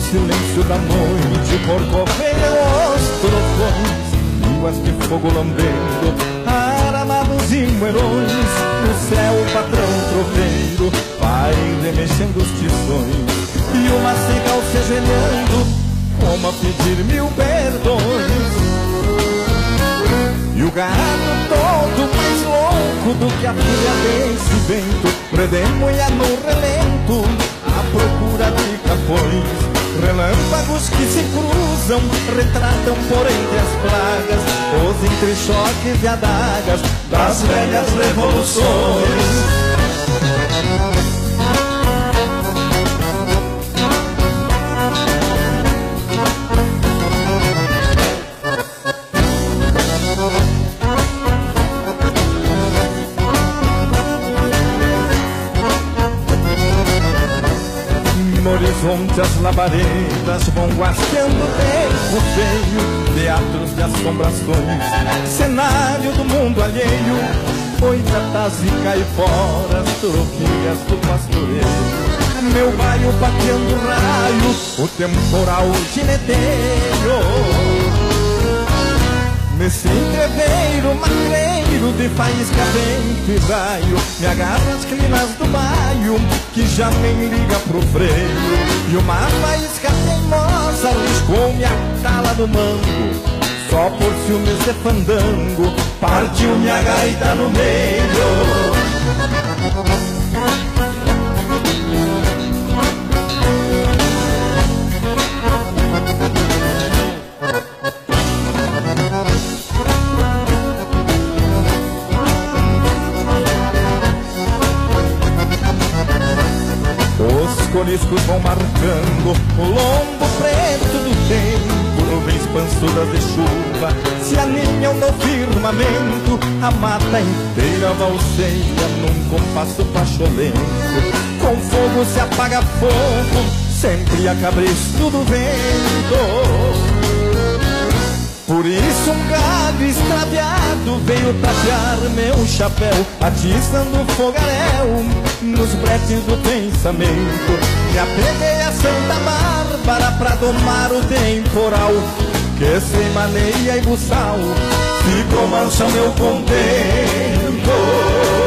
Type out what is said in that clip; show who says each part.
Speaker 1: silêncio da noite, por correr os trovões, línguas de fogo lambendo, armados e moerões. No céu o patrão troveiro vai remexendo os tições, e uma cigal se ajoelhando, como a pedir mil perdões. E o gado todo mais louco do que a filha desse vento redemoia no relento à procura de capões. Relâmpagos que se cruzam retratam por entre as plagas os entrechoques e adagas das velhas revoluções. No horizonte as labaredas vão guasqueando o tempo feio, teatros de assombrações, cenário do mundo alheio, boicatas e caiporas, tropilhas do pastoreio. Meu bairro pateando raio, o temporal gineteiro. Nesse entreveiro macreiro de faísca, vento e raio, me agarro as crinas do baio, que já nem liga pro freio. E uma faísca teimosa riscou-me a tala do mango, só por ciúmes de fandango, partiu minha gaita no meio. Os coriscos vão marcando o lombo preto do tempo, nuvens pançudas de chuva se aninham no firmamento. A mata inteira valseia num compasso pacholento, com fogo se apaga fogo, sempre a cabresto do vento. Por isso um galho extraviado veio tapear meu chapéu, atiçando o fogaréu nos bretes do pensamento. Me apeguei a Santa Bárbara pra domar o temporal, que sem maneia e buçal ficou manso meu contento.